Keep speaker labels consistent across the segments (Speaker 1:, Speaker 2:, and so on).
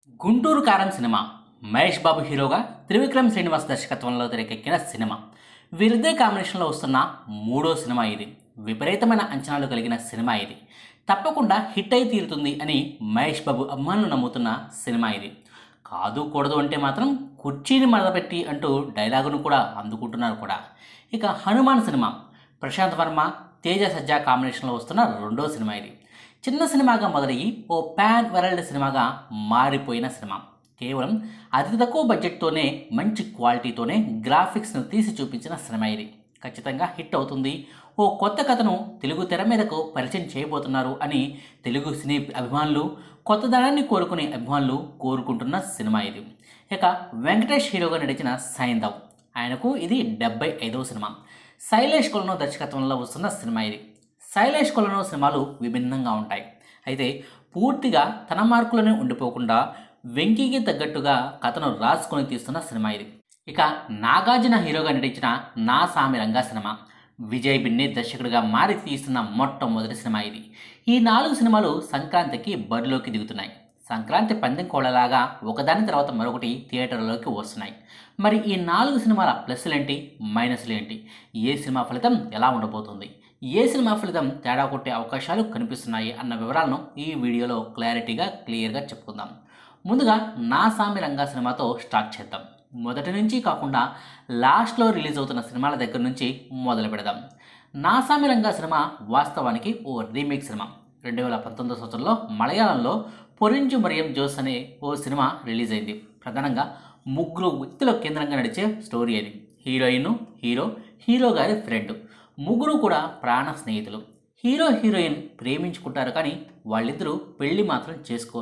Speaker 1: గుంటూరు కారం సినిమా మహేష్ బాబు హీరోగా త్రివిక్రమ్ శ్రీనివాస్ దర్శకత్వంలో తెరకెక్కిన సినిమా. వీరిద్దరి కాంబినేషన్లో వస్తున్న మూడో సినిమా ఇది. విపరీతమైన అంచనాలు కలిగిన సినిమా ఇది. తప్పకుండా హిట్ అయి తీరుతుంది అని మహేష్ బాబు అభిమానులు నమ్ముతున్న సినిమా ఇది. కాదు కూడదు అంటే మాత్రం కుర్చీని మడతపెట్టి అంటూ డైలాగును కూడా అందుకుంటున్నారు కూడా. ఇక హనుమాన్ సినిమా ప్రశాంత్ వర్మ, తేజ సజ్జా కాంబినేషన్లో వస్తున్న రెండో సినిమా ఇది. చిన్న సినిమాగా మొదలయ్యి ఓ పాన్ వరల్డ్ సినిమాగా మారిపోయిన సినిమా. కేవలం అతి తక్కువ బడ్జెట్తోనే మంచి క్వాలిటీతోనే గ్రాఫిక్స్ను తీసి చూపించిన సినిమా ఇది. ఖచ్చితంగా హిట్ అవుతుంది. ఓ కొత్త కథను తెలుగు తెర మీదకు పరిచయం చేయబోతున్నారు అని తెలుగు సినీ అభిమానులు, కొత్తదనాన్ని కోరుకునే అభిమానులు కోరుకుంటున్న సినిమా ఇది. ఇక వెంకటేష్ హీరోగా నడిచిన సైంధవ్, ఆయనకు ఇది 75వ సినిమా. శైలేష్ కొలను దర్శకత్వంలో వస్తున్న సినిమా ఇది. శైలేష్ కొలను సినిమాలు విభిన్నంగా ఉంటాయి. అయితే పూర్తిగా తన మార్కులోనే ఉండిపోకుండా వెంకీకి తగ్గట్టుగా కథను రాసుకొని తీస్తున్న సినిమా ఇది. ఇక నాగార్జున హీరోగా నటించిన నా సామి రంగా సినిమా. విజయ్ బిన్ని దర్శకుడిగా మారి తీస్తున్న మొట్టమొదటి సినిమా ఇది. ఈ 4 సినిమాలు సంక్రాంతికి బరిలోకి దిగుతున్నాయి. సంక్రాంతి పందెం కోళ్ళలాగా ఒకదాని తర్వాత మరొకటి థియేటర్లోకి వస్తున్నాయి. మరి ఈ 4 సినిమాల ప్లస్లు ఏంటి, మైనస్లు ఏంటి, ఏ సినిమా ఫలితం ఎలా ఉండబోతుంది, ఏ సినిమా ఫలితం తేడా కొట్టే అవకాశాలు కనిపిస్తున్నాయి అన్న వివరాలను ఈ వీడియోలో క్లియర్గా చెప్పుకుందాం. ముందుగా నా సామి రంగా సినిమాతో స్టార్ట్ చేద్దాం. మొదటి నుంచి కాకుండా లాస్ట్లో రిలీజ్ అవుతున్న సినిమాల దగ్గర నుంచి మొదలు పెడదాం. నా సామి రంగా సినిమా వాస్తవానికి ఓ రీమేక్ సినిమా. 2019 సంవత్సరంలో మలయాళంలో పొరింజు మరియం జోస్ అనే ఓ సినిమా రిలీజ్ అయింది. ప్రధానంగా 3 వ్యక్తుల కేంద్రంగా నడిచే స్టోరీ అది. హీరోయిన్, హీరో గారి ఫ్రెండ్, ముగ్గురు కూడా ప్రాణ స్నేహితులు. హీరోయిన్ ప్రేమించుకుంటారు, కానీ వాళ్ళిద్దరూ పెళ్లి మాత్రం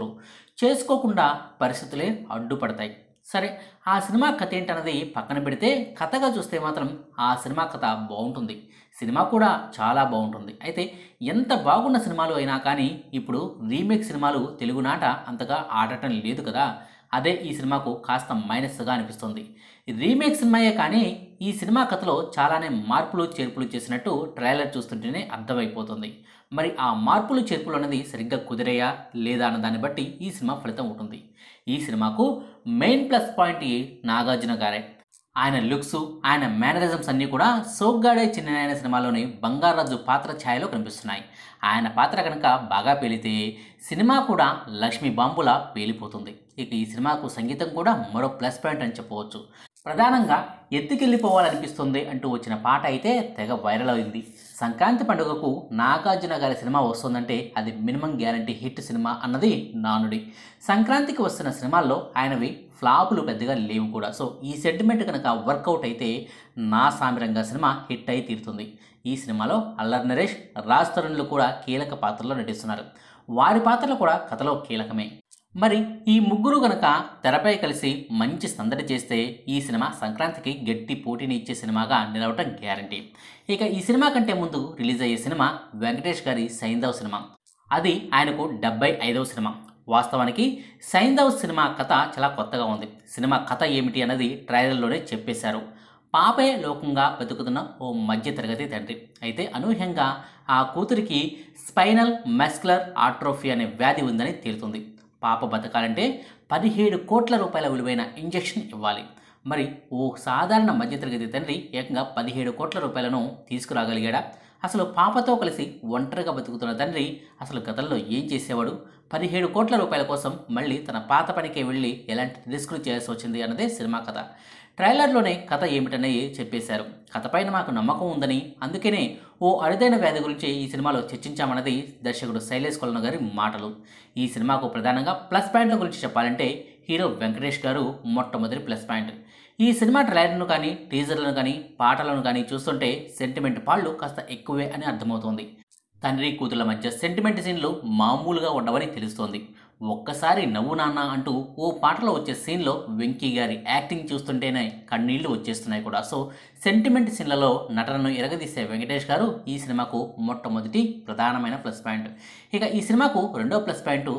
Speaker 1: చేసుకోకుండా పరిస్థితులే అడ్డుపడతాయి. సరే, ఆ సినిమా కథ ఏంటన్నది పక్కన పెడితే కథగా చూస్తే మాత్రం ఆ సినిమా కథ బాగుంటుంది. సినిమా కూడా చాలా బాగుంటుంది. అయితే ఎంత బాగున్న సినిమాలు అయినా కానీ ఇప్పుడు రీమేక్ సినిమాలు తెలుగునాట అంతగా ఆడటం లేదు కదా. అదే ఈ సినిమాకు కాస్త మైనస్గా అనిపిస్తుంది. రీమేక్ సినిమాయే కానీ ఈ సినిమా కథలో చాలానే మార్పులు చేర్పులు చేసినట్టు ట్రైలర్ చూస్తుంటేనే అర్థమైపోతుంది. మరి ఆ మార్పులు చేర్పులు అనేది సరిగ్గా కుదిరేయా లేదా అన్న దాన్ని బట్టి ఈ సినిమా ఫలితం ఉంటుంది. ఈ సినిమాకు మెయిన్ ప్లస్ పాయింట్ నాగార్జున గారే. ఆయన లుక్స్, ఆయన మేనరిజమ్స్ అన్నీ కూడా సోగ్గాడే చిన్ననాయన సినిమాలోని బంగారాజు పాత్ర ఛాయలో కనిపిస్తున్నాయి. ఆయన పాత్ర కనుక బాగా పేలితే సినిమా కూడా లక్ష్మీ బాంబులా పేలిపోతుంది. ఇక ఈ సినిమాకు సంగీతం కూడా మరో ప్లస్ పాయింట్ అని చెప్పవచ్చు. ప్రధానంగా ఎత్తుకెళ్ళిపోవాలనిపిస్తుంది అంటూ వచ్చిన పాట అయితే తెగ వైరల్ అయింది. సంక్రాంతి పండుగకు నాగార్జున గారి సినిమా వస్తుందంటే అది మినిమం గ్యారంటీ హిట్ సినిమా అన్నది నానుడి. సంక్రాంతికి వస్తున్న సినిమాల్లో ఆయనవి ఫ్లాపులు పెద్దగా లేవు కూడా. సో ఈ సెంటిమెంట్ కనుక వర్కౌట్ అయితే నా సామి రంగా సినిమా హిట్ అయి తీరుతుంది. ఈ సినిమాలో అల్లరి నరేష్, రాజ్ తరుణ్లు కూడా కీలక పాత్రలో నటిస్తున్నారు. వారి పాత్రలు కూడా కథలో కీలకమే. మరి ఈ ముగ్గురు గనక తెరపై కలిసి మంచి సందడి చేస్తే ఈ సినిమా సంక్రాంతికి గట్టి పోటీని ఇచ్చే సినిమాగా నిలవటం గ్యారంటీ. ఇక ఈ సినిమా కంటే ముందు రిలీజ్ అయ్యే సినిమా వెంకటేష్ గారి సైంధవ్ సినిమా. అది ఆయనకు 75వ సినిమా. వాస్తవానికి సైంధవ్ సినిమా కథ చాలా కొత్తగా ఉంది. సినిమా కథ ఏమిటి అన్నది ట్రైలర్లోనే చెప్పేశారు. పాపే లోకంగా బతుకుతున్న ఓ మధ్యతరగతి తండ్రి. అయితే అనూహ్యంగా ఆ కూతురికి స్పైనల్ మస్కులర్ ఆట్రోఫీ అనే వ్యాధి ఉందని తేలుతుంది. పాప బతకాలంటే 17 కోట్ల రూపాయల విలువైన ఇంజెక్షన్ ఇవ్వాలి. మరి ఓ సాధారణ మధ్యతరగతి తండ్రి ఏకంగా 17 కోట్ల రూపాయలను తీసుకురాగలిగాడా? అసలు పాపతో కలిసి ఒంటరిగా బతుకుతున్న తండ్రి అసలు గతంలో ఏం చేసేవాడు? 17 కోట్ల రూపాయల కోసం మళ్ళీ తన పాత పనికే వెళ్ళి ఎలాంటి రిస్కులు చేయాల్సి వచ్చింది అన్నదే సినిమా కథ. ట్రైలర్లోనే కథ ఏమిటనేది చెప్పేశారు. కథపైన మాకు నమ్మకం ఉందని, అందుకనే ఓ అరుదైన వ్యాధి గురించి ఈ సినిమాలో చర్చించామన్నది దర్శకుడు శైలేష్ కొలను గారి మాటలు. ఈ సినిమాకు ప్రధానంగా ప్లస్ పాయింట్ల గురించి చెప్పాలంటే హీరో వెంకటేష్ గారు మొట్టమొదటి ప్లస్ పాయింట్. ఈ సినిమా ట్రైలర్ను కానీ, టీజర్లను కానీ, పాటలను కానీ చూస్తుంటే సెంటిమెంట్ పాళ్ళు కాస్త ఎక్కువే అని అర్థమవుతోంది. తండ్రి కూతుళ్ల మధ్య సెంటిమెంట్ సీన్లు మామూలుగా ఉండవని తెలుస్తోంది. ఒక్కసారి నవ్వు నాన్న అంటూ ఓ పాటలో వచ్చే సీన్లో వెంకీ గారి యాక్టింగ్ చూస్తుంటేనే కన్నీళ్లు వచ్చేస్తున్నాయి కూడా. సో సెంటిమెంట్ సీన్లలో నటనను ఎరగదీసే వెంకటేష్ గారు ఈ సినిమాకు మొట్టమొదటి ప్రధానమైన ప్లస్ పాయింట్. ఇక ఈ సినిమాకు రెండో ప్లస్ పాయింట్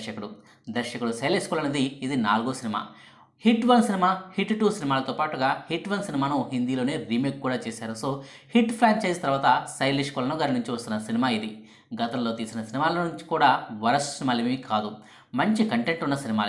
Speaker 1: దర్శకుడు శైలేష్ కొలనుది. ఇది 4వ సినిమా. హిట్ 1 సినిమా, హిట్ 2 సినిమాలతో పాటుగా హిట్ 1 సినిమాను హిందీలోనే రీమేక్ కూడా చేశారు. సో హిట్ ఫ్రాంచైజ్ తర్వాత శైలేష్ కొలను గారి నుంచి వస్తున్న సినిమా ఇది. గతంలో తీసిన సినిమాల నుంచి కూడా వరస్ట్ సినిమాలు ఏమీ కాదు, మంచి కంటెంట్ ఉన్న సినిమాలే.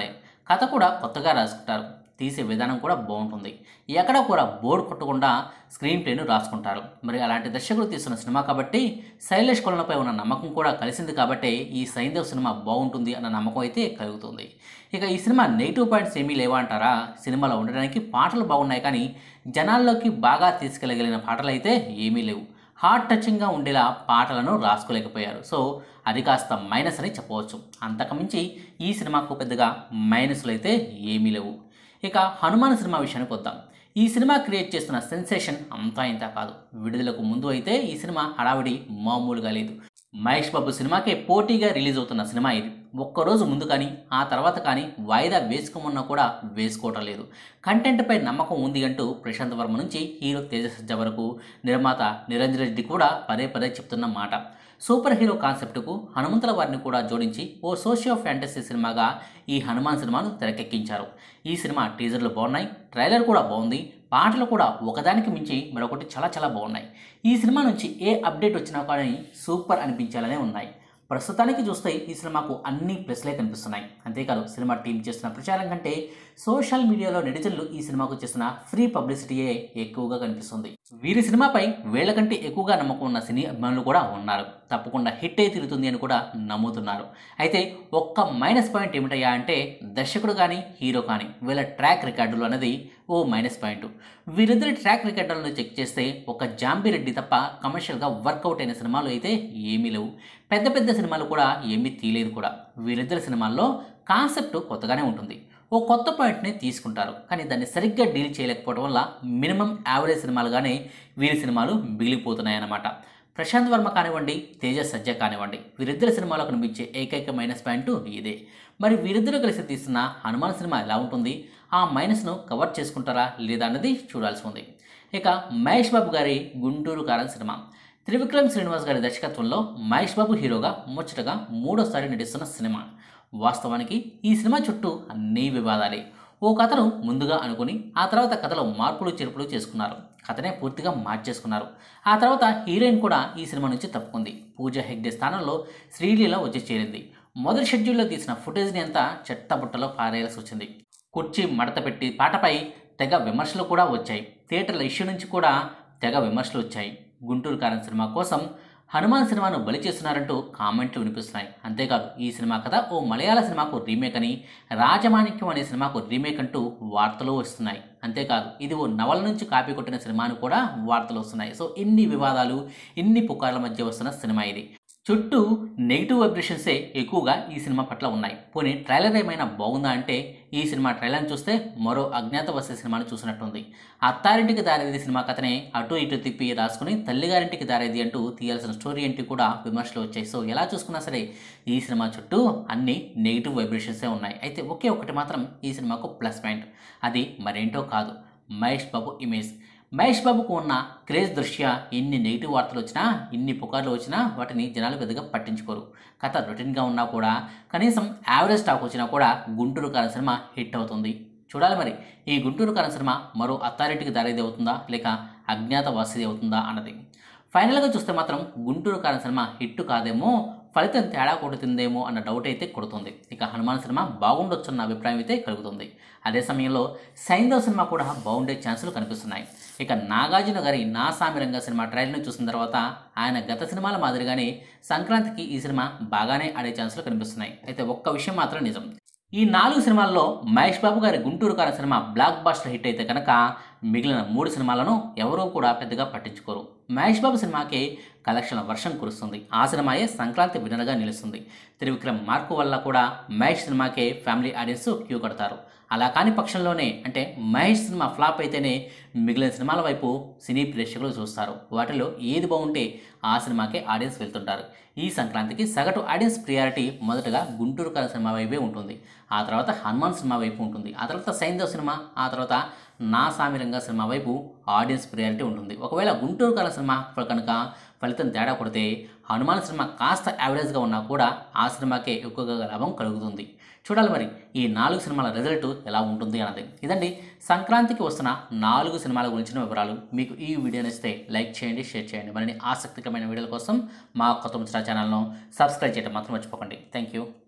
Speaker 1: కథ కూడా కొత్తగా రాసుకుంటారు. తీసే విధానం కూడా బాగుంటుంది. ఎక్కడ కూడా బోర్ కొట్టకుండా స్క్రీన్ ప్లేను రాసుకుంటారు. మరి అలాంటి దర్శకుడు తీస్తున్న సినిమా కాబట్టి శైలేష్ కొలనపై ఉన్న నమ్మకం కూడా కలిసింది కాబట్టి ఈ సైంధవ్ సినిమా బాగుంటుంది అన్న నమ్మకం అయితే కలుగుతుంది. ఇక ఈ సినిమా నెగిటివ్ పాయింట్స్ ఏమీ లేవా అంటారా? సినిమాలో ఉండడానికి పాటలు బాగున్నాయి కానీ జనాల్లోకి బాగా తీసుకెళ్ళగలిగిన పాటలు అయితే ఏమీ లేవు. హార్ట్ టచింగ్గా ఉండేలా పాటలను రాసుకోలేకపోయారు. సో అది కాస్త మైనస్ అని చెప్పవచ్చు. అంతకుమించి ఈ సినిమాకు పెద్దగా మైనస్లు అయితే ఏమీ లేవు. ఇక హనుమాన్ సినిమా విషయానికి వద్దాం. ఈ సినిమా క్రియేట్ చేస్తున్న సెన్సేషన్ అంతా ఇంత కాదు. విడుదలకు ముందు అయితే ఈ సినిమా హడావిడి మామూలుగా లేదు. మహేష్ బాబు సినిమాకే పోటీగా రిలీజ్ అవుతున్న సినిమా ఇది. ఒక్కరోజు ముందు కానీ ఆ తర్వాత కానీ వాయిదా వేసుకోమన్నా కూడా వేసుకోవటం లేదు. కంటెంట్పై నమ్మకం ఉంది అంటూ ప్రశాంత్ వర్మ నుంచి హీరో తేజస్ సజ్జా వరకు నిర్మాత నిరంజన్ రెడ్డి కూడా పదే పదే చెప్తున్న మాట. సూపర్ హీరో కాన్సెప్ట్కు హనుమంతుల వారిని కూడా జోడించి ఓ సోషియో ఫ్యాంటసీ సినిమాగా ఈ హనుమాన్ సినిమాను తెరకెక్కించారు. ఈ సినిమా టీజర్లు బాగున్నాయి, ట్రైలర్ కూడా బాగుంది, పాటలు కూడా ఒకదానికి మించి మరొకటి చాలా చాలా బాగున్నాయి. ఈ సినిమా నుంచి ఏ అప్డేట్ వచ్చినా కానీ సూపర్ అనిపించాలనే ఉన్నాయి. ప్రస్తుతానికి చూస్తే ఈ సినిమాకు అన్ని ప్లస్లే కనిపిస్తున్నాయి. అంతేకాదు సినిమా టీం చేస్తున్న ప్రచారం కంటే సోషల్ మీడియాలో నెటిజన్లు ఈ సినిమాకు చేస్తున్న ఫ్రీ పబ్లిసిటీయే ఎక్కువగా కనిపిస్తుంది. వీరి సినిమాపై వేళ్ల కంటే ఎక్కువగా నమ్మకం ఉన్న సినీ అభిమానులు కూడా ఉన్నారు. తప్పకుండా హిట్ అయి తిరుగుతుంది అని కూడా నమ్ముతున్నారు. అయితే ఒక్క మైనస్ పాయింట్ ఏమిటయ్యా అంటే దర్శకుడు కానీ హీరో కానీ వీళ్ళ ట్రాక్ రికార్డులు అనేది ఓ మైనస్ పాయింట్. వీరిద్దరి ట్రాక్ రికార్డులను చెక్ చేస్తే ఒక జాంబిరెడ్డి తప్ప కమర్షియల్గా వర్కౌట్ అయిన సినిమాలు అయితే ఏమీ లేవు. పెద్ద పెద్ద సినిమాలు కూడా ఏమీ తీయలేదు కూడా. వీరిద్దరి సినిమాల్లో కాన్సెప్ట్ కొత్తగానే ఉంటుంది. ఓ కొత్త పాయింట్ని తీసుకుంటారు కానీ దాన్ని సరిగ్గా డీల్ చేయలేకపోవడం వల్ల మినిమం యావరేజ్ సినిమాలుగానే వీరి సినిమాలు మిగిలిపోతున్నాయన్నమాట. ప్రశాంత్ వర్మ కానివ్వండి, తేజస్ సజ్జా కానివ్వండి, వీరిద్దరి సినిమాలో కనిపించే ఏకైక మైనస్ పాయింట్ ఇదే. మరి వీరిద్దరూ కలిసి తీస్తున్న హనుమాన్ సినిమా ఎలా ఉంటుంది? ఆ మైనస్ను కవర్ చేసుకుంటారా లేదా అన్నది చూడాల్సి ఉంది. ఇక మహేష్ బాబు గారి గుంటూరు కారం సినిమా. త్రివిక్రమ్ శ్రీనివాస్ గారి దర్శకత్వంలో మహేష్ బాబు హీరోగా ముచ్చటగా మూడోసారి నటిస్తున్న సినిమా. వాస్తవానికి ఈ సినిమా చుట్టూ అన్ని వివాదాలే. ఓ కథను ముందుగా అనుకుని ఆ తర్వాత కథలో మార్పులు చేర్పులు చేసుకున్నారు. కథనే పూర్తిగా మార్చేసుకున్నారు. ఆ తర్వాత హీరోయిన్ కూడా ఈ సినిమా నుంచి తప్పుకుంది. పూజా హెగ్డే స్థానంలో శ్రీలీల వచ్చి చేరింది. మొదటి షెడ్యూల్లో తీసిన ఫుటేజ్ని అంతా చెట్టబుట్టలో పారేయాల్సి వచ్చింది. కుర్చీ మడత పెట్టి పాటపై తెగ విమర్శలు కూడా వచ్చాయి. థియేటర్ల ఇష్యూ నుంచి కూడా తెగ విమర్శలు వచ్చాయి. గుంటూరు కారం సినిమా కోసం హనుమాన్ సినిమాను బలి చేస్తున్నారంటూ కామెంట్లు వినిపిస్తున్నాయి. అంతేకాదు ఈ సినిమా కథ ఓ మలయాళ సినిమాకు రీమేక్ అని, రాజమాణిక్యం అనే సినిమాకు రీమేక్ అంటూ వార్తలు వస్తున్నాయి. అంతేకాదు ఇది ఓ నవల నుంచి కాపీ కొట్టిన సినిమాను కూడా వార్తలు వస్తున్నాయి. సో ఇన్ని వివాదాలు, ఇన్ని పుకార్ల మధ్య వస్తున్న సినిమా ఇది. చుట్టూ నెగిటివ్ వైబ్రేషన్సే ఎక్కువగా ఈ సినిమా పట్ల ఉన్నాయి. పోనీ ట్రైలర్ ఏమైనా బాగుందా అంటే ఈ సినిమా ట్రైలర్ని చూస్తే మరో అజ్ఞాతవాసి సినిమాను చూసినట్టుంది. అత్తారింటికి దారేది సినిమా కథనే అటు ఇటు తిప్పి రాసుకుని తల్లిగారింటికి దారేది అంటూ తీయాల్సిన స్టోరీ ఏంటి కూడా విమర్శలు వచ్చాయి. సో ఎలా చూసుకున్నా సరే ఈ సినిమా చుట్టూ అన్ని నెగిటివ్ వైబ్రేషన్సే ఉన్నాయి. అయితే ఒకే ఒకటి మాత్రం ఈ సినిమాకు ప్లస్ పాయింట్. అది మరేంటో కాదు, మహేష్ బాబు ఇమేజ్. మహేష్ బాబుకు ఉన్న క్రేజ్ దృష్ట్యా ఎన్ని నెగిటివ్ వార్తలు వచ్చినా, ఇన్ని పుకార్లు వచ్చినా వాటిని జనాలు పెద్దగా పట్టించుకోరు. కథ రొటీన్గా ఉన్నా కూడా, కనీసం యావరేజ్ టాక్ వచ్చినా కూడా గుంటూరు కారం సినిమా హిట్ అవుతుంది. చూడాలి మరి ఈ గుంటూరు కారం సినిమా మరో అత్తారింటికి దారేది అవుతుందా లేక అజ్ఞాతవాసిది అవుతుందా అన్నది. ఫైనల్గా చూస్తే మాత్రం గుంటూరు కారం సినిమా హిట్ కాదేమో, ఫలితం తేడా కొడుతుందేమో అన్న డౌట్ అయితే కొడుతుంది. ఇక హనుమాన్ సినిమా బాగుండొచ్చన్న అభిప్రాయం అయితే కలుగుతుంది. అదే సమయంలో సైంధవ్ సినిమా కూడా బాగుండే ఛాన్సులు కనిపిస్తున్నాయి. ఇక నాగార్జున గారి నా సామిరంగ సినిమా ట్రైలర్ను చూసిన తర్వాత ఆయన గత సినిమాల మాదిరిగానే సంక్రాంతికి ఈ సినిమా బాగానే ఆడే ఛాన్సులు కనిపిస్తున్నాయి. అయితే ఒక్క విషయం మాత్రం నిజం, ఈ 4 సినిమాల్లో మహేష్ బాబు గారి గుంటూరు కారం సినిమా బ్లాక్ బాస్టర్ హిట్ అయితే కనుక మిగిలిన 3 సినిమాలను ఎవరూ కూడా పెద్దగా పట్టించుకోరు. మహేష్ బాబు సినిమాకి కలెక్షన్ల వర్షం కురుస్తుంది. ఆ సినిమాయే సంక్రాంతి విన్నర్గా నిలుస్తుంది. త్రివిక్రమ్ మార్కు వల్ల కూడా మహేష్ సినిమాకే ఫ్యామిలీ ఆడియన్స్ క్యూ కడతారు. అలా కాని పక్షంలోనే, అంటే మహేష్ సినిమా ఫ్లాప్ అయితేనే మిగిలిన సినిమాల వైపు సినీ ప్రేక్షకులు చూస్తారు. వాటిలో ఏది బాగుంటే ఆ సినిమాకే ఆడియన్స్ వెళ్తుంటారు. ఈ సంక్రాంతికి సగటు ఆడియన్స్ ప్రియారిటీ మొదటగా గుంటూరు కారం సినిమా వైపే ఉంటుంది. ఆ తర్వాత హనుమాన్ సినిమా వైపు ఉంటుంది. ఆ తర్వాత సైంధవ్ సినిమా, ఆ తర్వాత నా సామిరంగ సినిమా వైపు ఆడియన్స్ ప్రియారిటీ ఉంటుంది. ఒకవేళ గుంటూరు కారం సినిమా కనుక ఫలితం తేడా కొడితే హనుమాన్ సినిమా కాస్త యావరేజ్గా ఉన్నా కూడా ఆ సినిమాకే ఎక్కువగా లాభం కలుగుతుంది. చూడాలి మరి ఈ 4 సినిమాల రిజల్ట్ ఎలా ఉంటుంది అన్నది. ఇదండి సంక్రాంతికి వస్తున్న 4 సినిమాల గురించిన వివరాలు. మీకు ఈ వీడియో నచ్చితే లైక్ చేయండి, షేర్ చేయండి. మరిన్ని ఆసక్తికరమైన వీడియోల కోసం మా కొత్త ముచ్చట ఛానల్ను సబ్స్క్రైబ్ చేయడం మాత్రం మర్చిపోకండి. Thank you.